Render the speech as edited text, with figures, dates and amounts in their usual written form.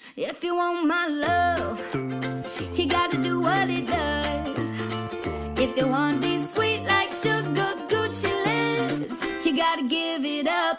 If you want my love, you gotta do what it does. If you want these sweet like sugar Gucci lips, you gotta give it up.